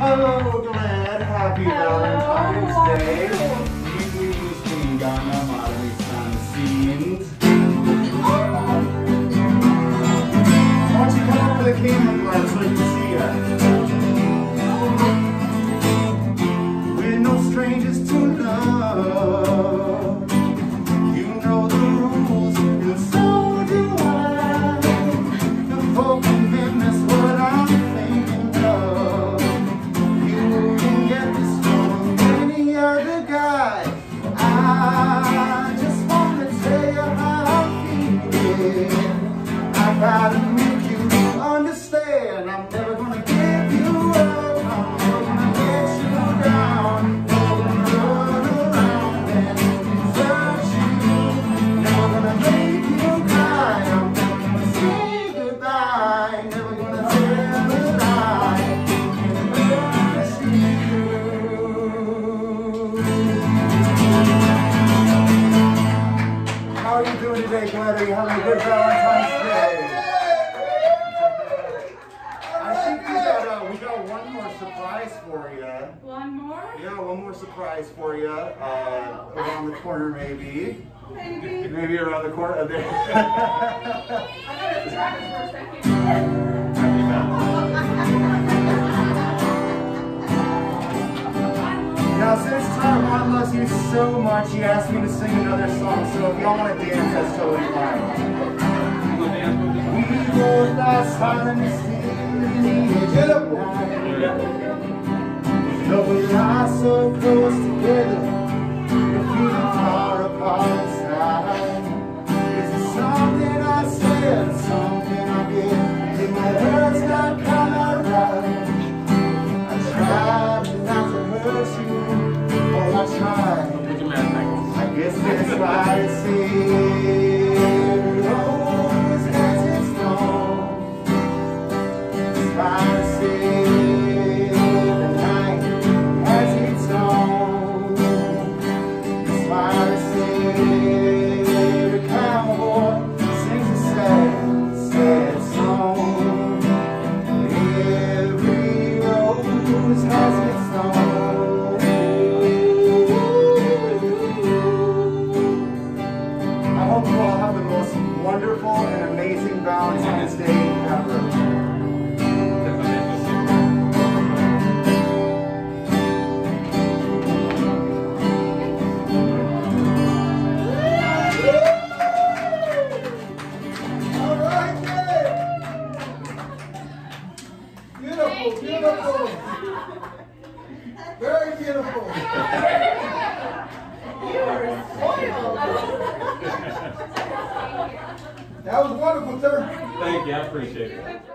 Hello, Gled. Happy Valentine's Day. Ilus, Kuninganna, Armastan scenes. Why don't you come over to the camera, Gled, so I can see you? We're no strangers to love. You know the rules, and so do I. The full commitment's what I'm thinking of. You can get this from any other guy. I just want to tell you how I'm feeling. I gotta make you understand. I'm never gonna give you up. I'm never gonna let you down. Never gonna run around and desert you. Never gonna make you cry. I'm never gonna say goodbye. Never gonna tell a lie. Embarrass you. How are you doing today, Gled? Are you having a good Valentine's Day? We got one more surprise for you. One more? Yeah, one more surprise for you. Around the corner, maybe. Maybe around the corner. There. I gotta distract for a second. Now, since Tyjuan loves you so much, he asked me to sing another song. So if y'all want to dance, that's totally fine. We both lie silent. Get up, no, we lie so close together, we're feeling far apart inside. Is it something I said, something I did? Did my words not come out right? I tried not to hurt you, oh I tried. I guess that's why it seems always has its own. I say the night has its own. That's why I say the cowboy sings a sad, sad song. Every rose has its own. I hope you all have the most wonderful and amazing Valentine's Day ever. Beautiful. Very beautiful. You were spoiled. That was wonderful, sir. Thank you, I appreciate it.